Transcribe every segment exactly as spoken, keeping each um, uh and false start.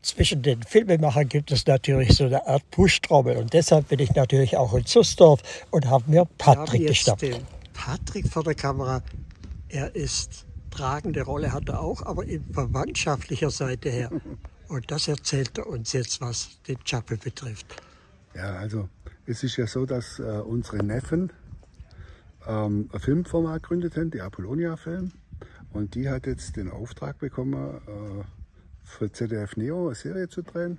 Zwischen den Filmemachern gibt es natürlich so eine Art Push-Trommel. Und deshalb bin ich natürlich auch in Zusdorf und habe mir Patrick geschnappt. Den Patrick vor der Kamera. Er ist, tragende Rolle hat er auch, aber in verwandtschaftlicher Seite her. Und das erzählt er uns jetzt, was den Chappell betrifft. Ja, also es ist ja so, dass äh, unsere Neffen ähm, eine Filmfirma gegründet haben, die Apollonia-Film. Und die hat jetzt den Auftrag bekommen, äh, für Z D F Neo eine Serie zu drehen.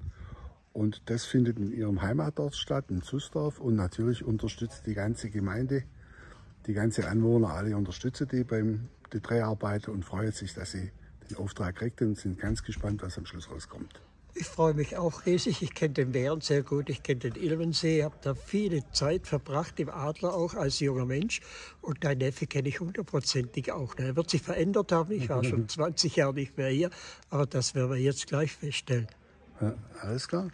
Und das findet in ihrem Heimatort statt, in Zusdorf. Und natürlich unterstützt die ganze Gemeinde, die ganze Anwohner, alle unterstützen die beim die Dreharbeiten und freuen sich, dass sie den Auftrag kriegt und sind ganz gespannt, was am Schluss rauskommt. Ich freue mich auch riesig. Ich kenne den Wehren sehr gut. Ich kenne den Ilmensee. Ich habe da viele Zeit verbracht, im Adler auch als junger Mensch. Und dein Neffe kenne ich hundertprozentig auch. Er wird sich verändert haben. Ich war schon zwanzig Jahre nicht mehr hier. Aber das werden wir jetzt gleich feststellen. Ja, alles klar.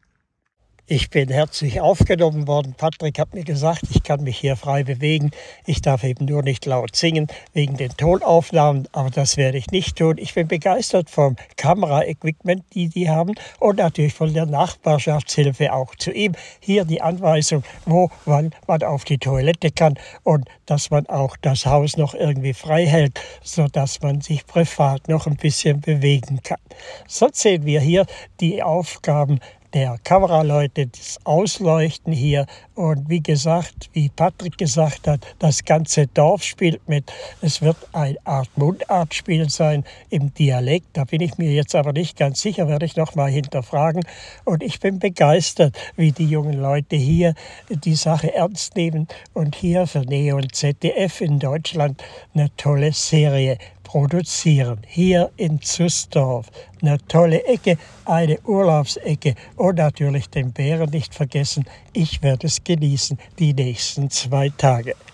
Ich bin herzlich aufgenommen worden. Patrick hat mir gesagt, ich kann mich hier frei bewegen. Ich darf eben nur nicht laut singen wegen den Tonaufnahmen, aber das werde ich nicht tun. Ich bin begeistert vom Kameraequipment, die die haben und natürlich von der Nachbarschaftshilfe auch zu ihm. Hier die Anweisung, wo, wann man auf die Toilette kann und dass man auch das Haus noch irgendwie frei hält, sodass man sich privat noch ein bisschen bewegen kann. So sehen wir hier die Aufgaben der Kameraleute, das Ausleuchten hier und wie gesagt, wie Patrick gesagt hat, das ganze Dorf spielt mit. Es wird eine Art Mundartspiel sein im Dialekt, da bin ich mir jetzt aber nicht ganz sicher, werde ich noch mal hinterfragen. Und ich bin begeistert, wie die jungen Leute hier die Sache ernst nehmen und hier für Neo und Z D F in Deutschland eine tolle Serie produzieren. Hier in Zusdorf. Eine tolle Ecke, eine Urlaubsecke und natürlich den Bären nicht vergessen. Ich werde es genießen, die nächsten zwei Tage.